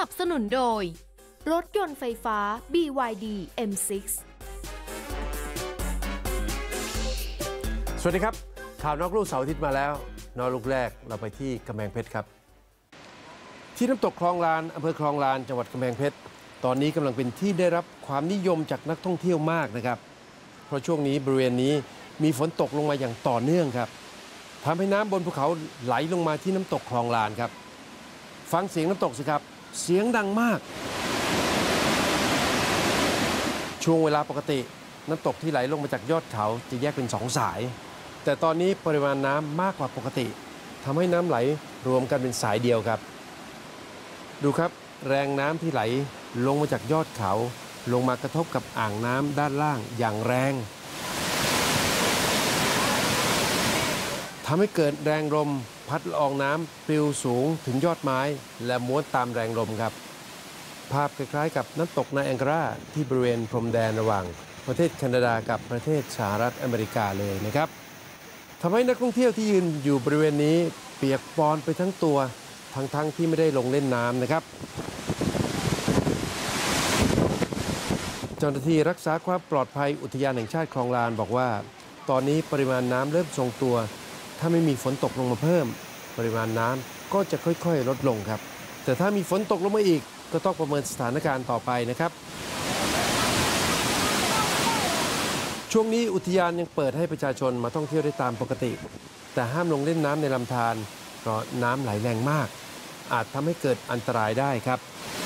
นับสนุนโดยรถยนต์ไฟฟ้า BYD M6 สวัสดีครับข่าวนอกลู่เสาร์อาทิตย์มาแล้วนอกลูกแรกเราไปที่กำแพงเพชรครับที่น้ำตกคลองลานอำเภอคลองลานจังหวัดกำแพงเพชรตอนนี้กำลังเป็นที่ได้รับความนิยมจากนักท่องเที่ยวมากนะครับเพราะช่วงนี้บริเวณนี้มีฝนตกลงมาอย่างต่อเนื่องครับทำให้น้ำบนภูเขาไหลลงมาที่น้ำตกคลองลานครับฟังเสียงน้ำตกสิครับเสียงดังมากช่วงเวลาปกติน้ำตกที่ไหลลงมาจากยอดเขาจะแยกเป็น2 สายแต่ตอนนี้ปริมาณน้ำมากกว่าปกติทำให้น้ำไหลรวมกันเป็นสายเดียวครับดูครับแรงน้ำที่ไหลลงมาจากยอดเขาลงมากระทบกับอ่างน้ำด้านล่างอย่างแรงทำให้เกิดแรงลมพัดละอองน้ำปลิวสูงถึงยอดไม้และม้วนตามแรงลมครับภาพคล้ายๆกับน้ำตกไนแองการาที่บริเวณพรมแดนระหว่างประเทศแคนาดากับประเทศสหรัฐอเมริกาเลยนะครับทำให้นักท่องเที่ยวที่ยืนอยู่บริเวณนี้เปียกปอนไปทั้งตัวทั้งที่ไม่ได้ลงเล่นน้ำนะครับเจ้าหน้าที่รักษาความปลอดภัยอุทยานแห่งชาติคลองลานบอกว่าตอนนี้ปริมาณน้ำเริ่มทรงตัวถ้าไม่มีฝนตกลงมาเพิ่มปริมาณน้ำก็จะค่อยๆลดลงครับแต่ถ้ามีฝนตกลงมาอีกก็ต้องประเมินสถานการณ์ต่อไปนะครับช่วงนี้อุทยานยังเปิดให้ประชาชนมาท่องเที่ยวได้ตามปกติแต่ห้ามลงเล่นน้ำในลำธารเพราะน้ำไหลแรงมากอาจทำให้เกิดอันตรายได้ครับ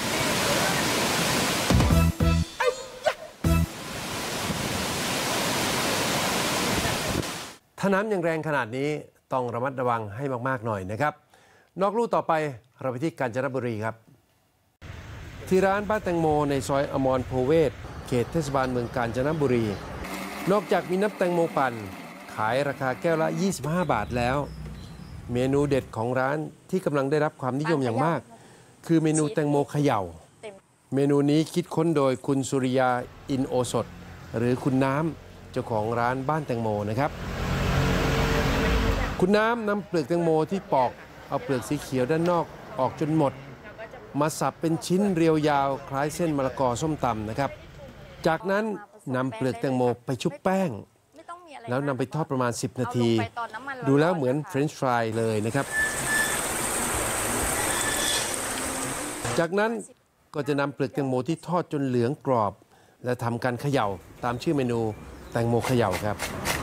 ถ้าน้ำยังแรงขนาดนี้ต้องระมัดระวังให้มากๆหน่อยนะครับนอกลู่ต่อไปเราไปที่กาญจนบุรีครับที่ร้านบ้านแตงโมในซอยอมรโพเวศเขตเทศบาลเมืองกาญจนบุรีนอกจากมีน้ำแตงโมปั่นขายราคาแก้วละ25 บาทแล้วเมนูเด็ดของร้านที่กำลังได้รับความนิยมอย่างมากคือเมนูแตงโมเขย่าเมนูนี้คิดค้นโดยคุณสุริยาอินโอสถหรือคุณน้ำเจ้าของร้านบ้านแตงโมนะครับคุณน้ำนำเปลือกแตงโมที่ปอกเอาเปลือกสีเขียวด้านนอกออกจนหมดมาสับเป็นชิ้นเรียวยาวคล้ายเส้นมะละกอส้มตำนะครับจากนั้นนำเปลือกแตงโมไปชุบแป้งแล้วนำไปทอดประมาณ10 นาทีดูแล้วเหมือนเฟรนช์ฟรายเลยนะครับจากนั้นก็จะนำเปลือกแตงโมที่ทอดจนเหลืองกรอบและทำการเขย่าตามชื่อเมนูแตงโมเขย่าครับ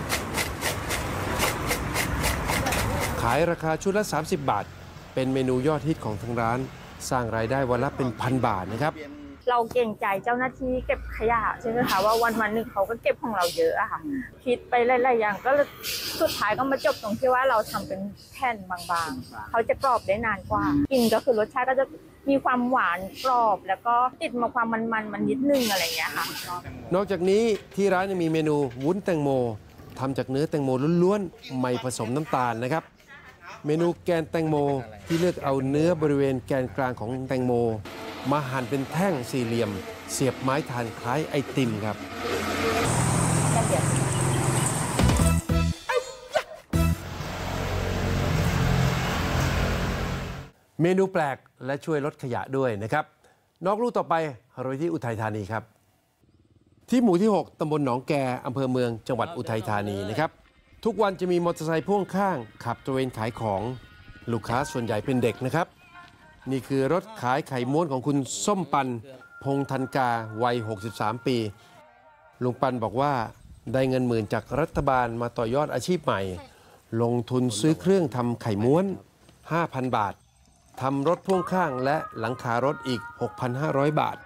ขายราคาชุดละ30 บาทเป็นเมนูยอดฮิตของทางร้านสร้างรายได้วันละเป็น1,000 บาทนะครับเราเกรงใจเจ้าหน้าที่เก็บขยะใช่ไหมคะว่าวันหนึ่งเขาก็เก็บของเราเยอะอะค่ะคิดไปหลายๆอย่างก็สุดท้ายก็มาจบตรงที่ว่าเราทำเป็นแผ่นบางๆเขาจะกรอบได้นานกว่ากินก็คือรสชาติก็จะมีความหวานกรอบแล้วก็ติดมาความมันนิดนึงอะไรอย่างเงี้ยค่ะนอกจากนี้ที่ร้านยังมีเมนูวุ้นแตงโมทำจากเนื้อแตงโมล้วนๆไม่ผสมน้ำตาลนะครับเมนูแกนแตงโมที่เลือกเอาเนื้อบริเวณแกนกลางของแตงโมมาหั่นเป็นแท่งสี่เหลี่ยมเสียบไม้ทานคล้ายไอติมครับเมนูแปลกและช่วยลดขยะด้วยนะครับนอกลู่ต่อไปเราไปที่อุทัยธานีครับที่หมู่ที่ 6 ตำบลหนองแกอำเภอเมืองจังหวัดอุทัยธานีนะครับทุกวันจะมีมอเตอร์ไซค์พ่วงข้างขับตระเวนขายของลูกค้าส่วนใหญ่เป็นเด็กนะครับนี่คือรถขายไข่ม้วนของคุณส้มปันพงธันกาวัย63 ปีลุงปันบอกว่าได้เงินหมื่นจากรัฐบาลมาต่อยอดอาชีพใหม่ลงทุนซื้อเครื่องทำไข่ม้วน 5,000 บาททำรถพ่วงข้างและหลังคารถอีก 6,500 บาท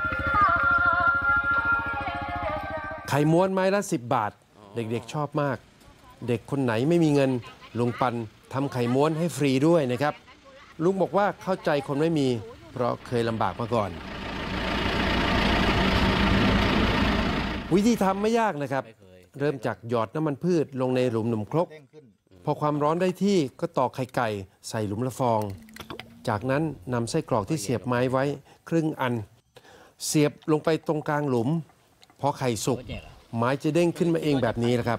ไข่ม้วนไม้ละ10 บาทเด็กๆชอบมากเด็กคนไหนไม่มีเงินลุงปันทำไข่ม้วนให้ฟรีด้วยนะครับลุงบอกว่าเข้าใจคนไม่มีเพราะเคยลำบากมาก่อนวิธีทำไม่ยากนะครับเริ่มจากหยอดน้ำมันพืชลงในหลุมนมครกพอความร้อนได้ที่ก็ตอกไข่ไก่ใส่หลุมละฟองจากนั้นนำไส้กรอกที่เสียบไม้ไว้ครึ่งอันเสียบลงไปตรงกลางหลุมพอไข่สุกไม้จะเด้งขึ้นมาเองแบบนี้นะครับ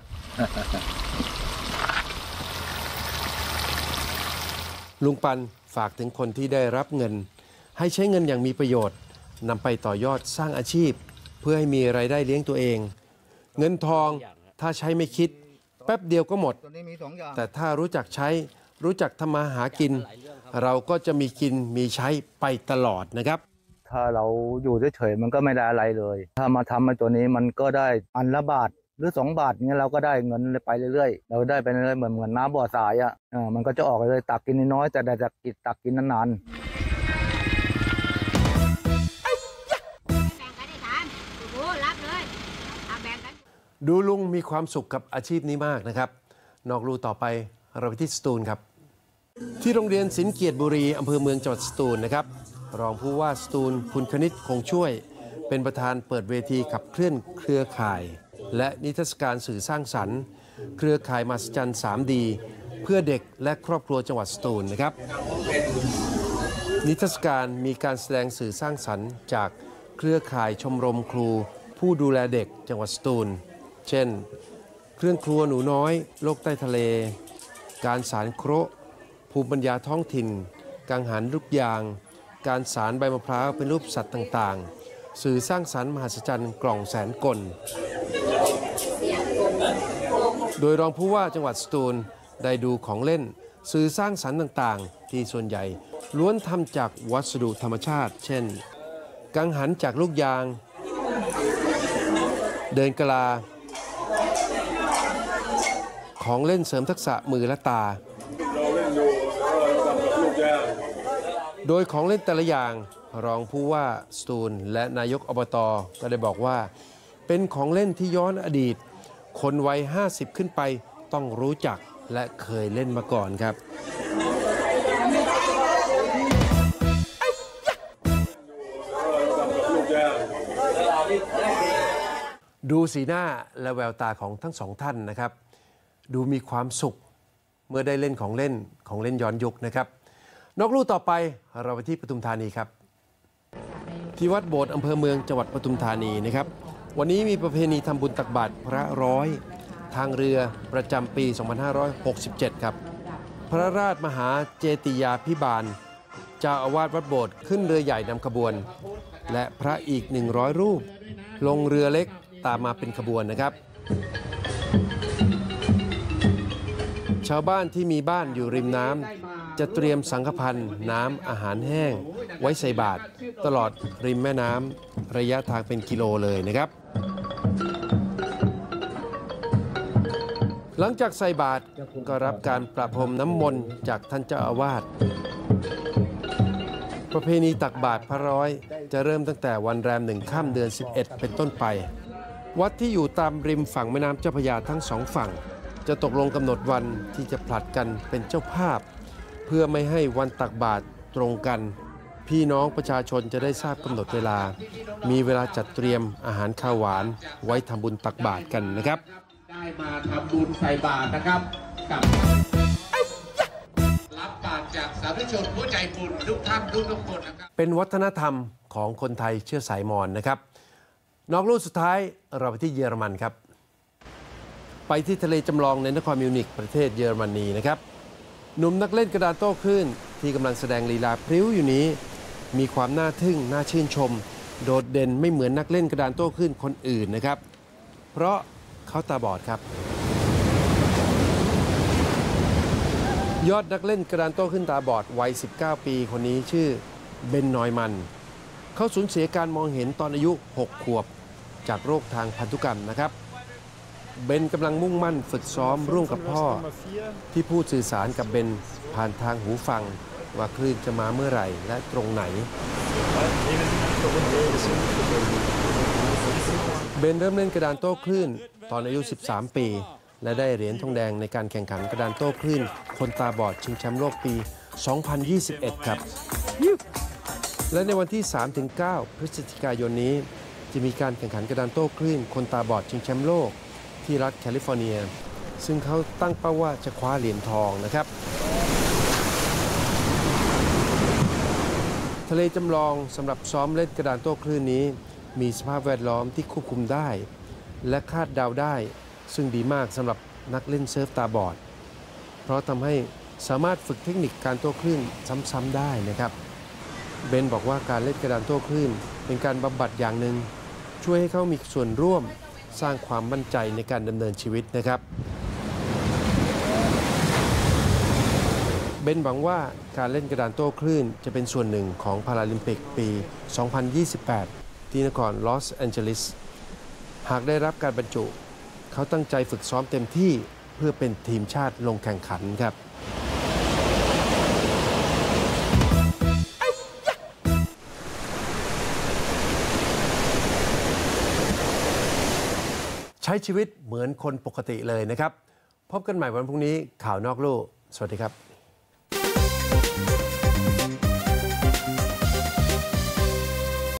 ลุงปันฝากถึงคนที่ได้รับเงินให้ใช้เงินอย่างมีประโยชน์นำไปต่อยอดสร้างอาชีพเพื่อให้มีรายได้เลี้ยงตัวเองเงินทองถ้าใช้ไม่คิดแป๊บเดียวก็หมดแต่ถ้ารู้จักใช้รู้จักทำมาหากินเราก็จะมีกินมีใช้ไปตลอดนะครับถ้าเราอยู่เฉยๆมันก็ไม่ได้อะไรเลยถ้ามาทำในตัวนี้มันก็ได้อันละบาทหรือ2 บาทเงี้ยเราก็ได้เงินไปเรื่อยๆเราได้ไปเรื่อยๆเหมือนน้ำบ่อสายมันก็จะออกเลยตักกินน้อยแต่ได้จะกินตักกินนานๆดูลุงมีความสุขกับอาชีพนี้มากนะครับนอกลู่ต่อไปเราไปที่สตูลครับที่โรงเรียนศิลป์เกียรติบุรีอำเภอเมืองจังหวัดสตูลนะครับรองผู้ว่าสตูลคุณคณิตคงช่วยเป็นประธานเปิดเวทีขับเคลื่อนเครือข่ายและนิทรรศการสื่อสร้างสรรค์เครือข่ายมหัศจรรย์ 3D เพื่อเด็กและครอบครัวจังหวัดสตูลนะครับนิทรรศการมีการแสดงสื่อสร้างสรรค์จากเครือข่ายชมรมครูผู้ดูแลเด็กจังหวัดสตูลเช่นเครื่องครัวหนูน้อยโลกใต้ทะเลการสารเคราะห์ภูมิปัญญาท้องถิ่นกังหันลูกยางการสารใบมะพร้าวเป็นรูปสัตว์ต่างๆสื่อสร้างสรรค์มหัศจรรย์กล่องแสนกลโดยรองผู้ว่าจังหวัดสตูลได้ดูของเล่นสื่อสร้างสรรค์ต่างๆที่ส่วนใหญ่ล้วนทำจากวัสดุธรรมชาติเช่นกังหันจากลูกยางเดินกะลาของเล่นเสริมทักษะมือและตาโดยของเล่นแต่ละอย่างรองผู้ว่าสตูลและนายกอบต.ก็ได้บอกว่าเป็นของเล่นที่ย้อนอดีตคนวัย50ขึ้นไปต้องรู้จักและเคยเล่นมาก่อนครับดูสีหน้าและแววตาของทั้งสองท่านนะครับดูมีความสุขเมื่อได้เล่นของเล่นย้อนยุคนะครับนอกลู่ต่อไปเราไปที่ปทุมธานีครับที่วัดโบสถ์อำเภอเมืองจังหวัดปทุมธานีนะครับวันนี้มีประเพณีทำบุญตักบาตรพระร้อยทางเรือประจำปี 2567 ครับพระราชมหาเจติยาภิบาลเจ้าอาวาสวัดโบสถ์ขึ้นเรือใหญ่นำขบวนและพระอีก100รูปลงเรือเล็กตามมาเป็นขบวนนะครับชาวบ้านที่มีบ้านอยู่ริมน้ำจะเตรียมสังฆพันธ์น้ำอาหารแห้งไว้ใส่บาตรตลอดริมแม่น้ำระยะทางเป็นกิโลเลยนะครับหลังจากใส่บาตรก็รับการประพรมน้ำมนต์จากท่านเจ้าอาวาสประเพณีตักบาตรพระร้อยจะเริ่มตั้งแต่วันแรม1 ค่ำเดือน 11 เป็นต้นไปวัดที่อยู่ตามริมฝั่งแม่น้ำเจ้าพระยาทั้ง2 ฝั่งจะตกลงกำหนดวันที่จะผลัดกันเป็นเจ้าภาพเพื่อไม่ให้วันตักบาตรตรงกันพี่น้องประชาชนจะได้ทราบกำหนดเวลามีเวลาจัดเตรียมอาหารข้าวหวานไว้ทำบุญตักบาตรกันนะครับได้มาทำบุญใส่บาตรนะครับกับรับบาตรจากสาธุชนผู้ใจบุญทุกท่านทุกคนนะครับเป็นวัฒนธรรมของคนไทยเชื้อสายมอญนะครับนอกลู่สุดท้ายเราไปที่เยอรมันครับไปที่ทะเลจำลองในนครมิวนิกประเทศเยอรมนีนะครับหนุ่มนักเล่นกระดานโต้คลื่นที่กำลังแสดงลีลาพริ้วอยู่นี้มีความน่าทึ่งน่าชื่นชมโดดเด่นไม่เหมือนนักเล่นกระดานโต้คลื่นคนอื่นนะครับเพราะเขาตาบอดครับยอดนักเล่นกระดานโต้คลื่นตาบอดวัย19 ปีคนนี้ชื่อเบนนอยมันเขาสูญเสียการมองเห็นตอนอายุ6 ขวบจากโรคทางพันธุกรรมนะครับเบนกำลังมุ่งมั่นฝึกซ้อมร่วมกับพ่อที่พูดสื่อสารกับเบนผ่านทางหูฟังว่าคลื่นจะมาเมื่อไหร่และตรงไหนเบนเริ่มเล่นกระดานโต้คลื่นตอนอายุ13 ปีและได้เหรียญทองแดงในการแข่งขันกระดานโต้คลื่นคนตาบอดชิงแชมป์โลกปี 2021 ครับและในวันที่ 3-9 พฤศจิกายนนี้จะมีการแข่งขันกระดานโต้คลื่นคนตาบอดชิงแชมป์โลกที่รัฐแคลิฟอร์เนียซึ่งเขาตั้งเป้าว่าจะคว้าเหรียญทองนะครับทะเลจำลองสำหรับซ้อมเล่นกระดานโต้คลื่นนี้มีสภาพแวดล้อมที่ควบคุมได้และคาดเดาได้ซึ่งดีมากสำหรับนักเล่นเซิร์ฟตาบอดเพราะทำให้สามารถฝึกเทคนิคการโต้คลื่นซ้ำๆได้นะครับเบนบอกว่าการเล่นกระดานโต้คลื่นเป็นการบำบัดอย่างหนึ่งช่วยให้เขามีส่วนร่วมสร้างความมั่นใจในการดำเนินชีวิตนะครับเบนหวังว่าการเล่นกระดานโต้คลื่นจะเป็นส่วนหนึ่งของพาราลิมปิกปี 2028 ที่นครลอสแอนเจลิสหากได้รับการบรรจุเขาตั้งใจฝึกซ้อมเต็มที่เพื่อเป็นทีมชาติลงแข่งขันครับใช้ชีวิตเหมือนคนปกติเลยนะครับพบกันใหม่วันพรุ่งนี้ข่าวนอกลู่สวัสดีครับ